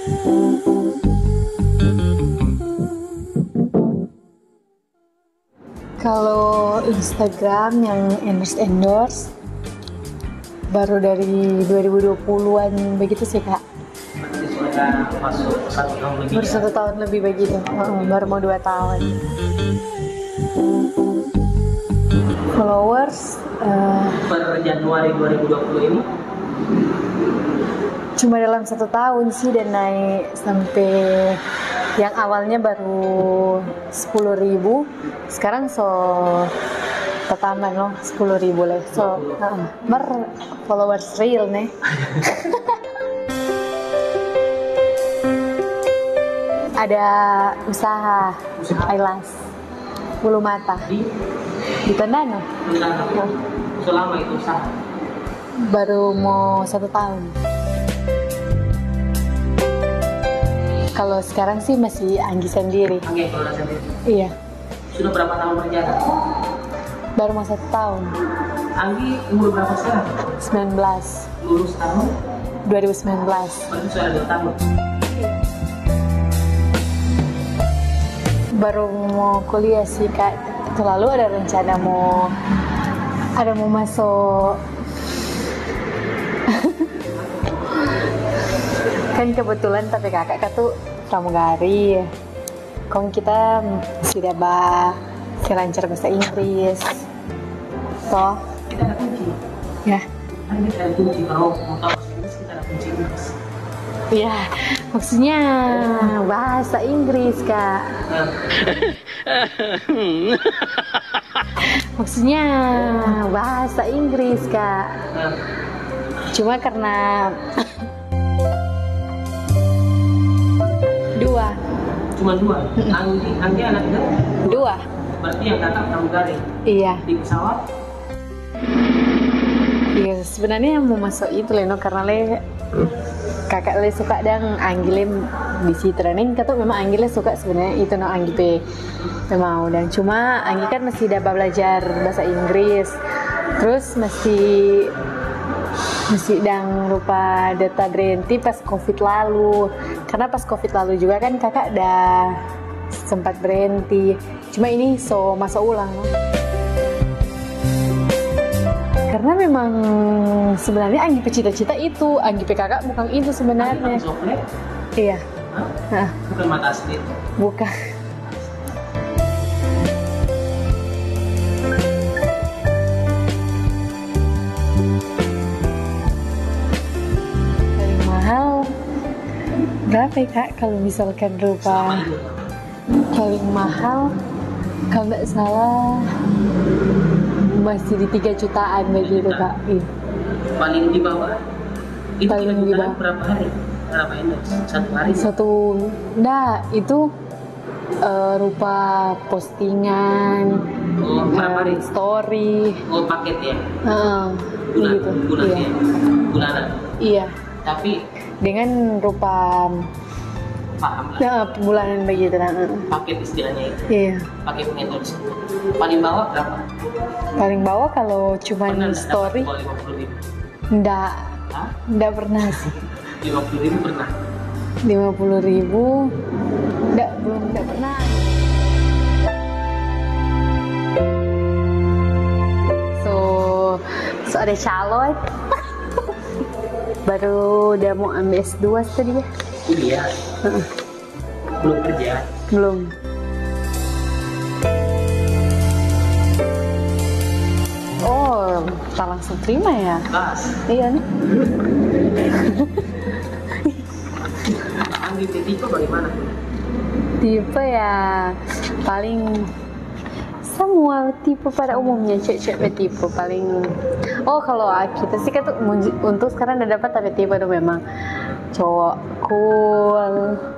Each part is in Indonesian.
Kalau Instagram yang endorse baru dari 2020-an begitu sih Kak. Berarti sudah masuk 1 tahun lebih. Baru 1 tahun lebih begitu. Baru mau 2 tahun. Followers Per Januari 2020 ini cuma dalam 1 tahun sih dan naik sampai yang awalnya baru 10.000, sekarang pertama loh 10.000 lah. Followers real nih. Ada usaha eyelash bulu mata di Tondano. Selama itu usaha Baru mau 1 tahun. Kalau sekarang sih masih Anggi sendiri. Anggi kalau sendiri. Iya. Sudah berapa tahun berjalan? Baru mau 1 tahun. Anggi umur berapa sekarang? 19. Lulus tahun 2019. berarti sudah 2 tahun. Baru mau kuliah sih Kak. Lalu ada rencana mau masuk kan kebetulan tapi kakak tuh pramugari. Kong kita sudah selancar bahasa Inggris. Toh Kita ada kunci. ya. Kita ada kunci kalau mau tahu bahasa Inggris kita ada kunci Inggris. Iya, maksudnya bahasa Inggris Kak. Maksudnya bahasa Inggris Kak. Cuma karena Cuma 2. Anggi anaknya 2. berarti yang kakak pramugari. Iya. Di pesawat. Iya, sebenarnya mau masuk itu Leno karena kakak suka dan Anggi bisi training kata memang Anggi suka sebenarnya itu Anggi mau dan cuma Anggi kan masih dapat belajar bahasa Inggris, terus masih lupa data berhenti pas COVID lalu, karena pas COVID lalu juga kan kakak udah sempat berhenti, cuma ini masa ulang. Karena memang sebenarnya Anggi cita-cita itu, Anggi kakak bukan itu sebenarnya. Iya. Hah? Bukan mata asli. Bukan. Paling mahal berapa ya Kak kalau misalkan rupa? Paling mahal kalau nggak salah masih di 3 jutaan begitu Kak. Iya. Paling di bawah. Itu Paling di bawah. Berapa hari? Berapa ini? 1 hari? Itu rupa postingan, berapa hari? story. Paket ya? Gitu. Bulan Iya. ya? Bulanan? Iya. Tapi dengan rupa paham lah. Bulanan begitu. Paket istilahnya itu. Iya. Paket endorse. Paling bawah berapa? Paling bawah kalau cuman story. 50.000? Nggak pernah sih. 50.000 pernah? 50.000 belum pernah. So ada calon baru udah mau ambil S2 tadi ya. Kuliah? Belum kerja? Belum. Oh, tak langsung terima ya? Pas. Iya nih. Anggi tipe bagaimana? Tipe ya paling semua tipe pada umumnya, cewek tipe paling. Oh kalau kita sih kan untuk sekarang udah dapat tapi tipe itu memang cowok cool,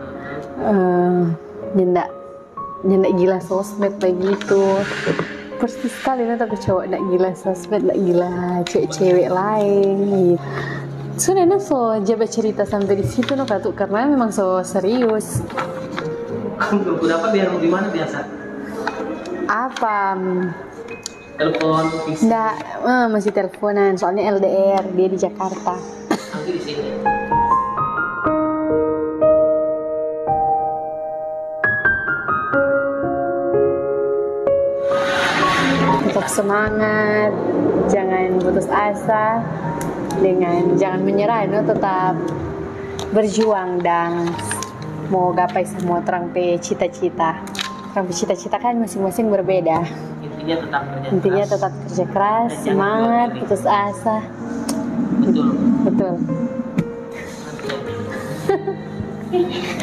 nyendak gila sosmed begitu. Persis sekali nih tapi cowok ndak gila sosmed, ndak gila cewek lain gitu. Sebenarnya jabat cerita sampai di situ no Kak, karena memang serius. Berapa biar gimana biasa? Apa? Telepon? Nggak, masih teleponan. Soalnya LDR, dia di Jakarta. Nanti di sini. semangat, jangan putus asa, dengan jangan menyerah, tetap berjuang dan mau gapai semua terang pe cita-cita. Terang pe cita-cita kan masing-masing berbeda. Intinya tetap Intinya tetap kerja kerja keras. keras, Dan jangan semangat, keluar diri. putus asa. Betul. Betul. Nanti.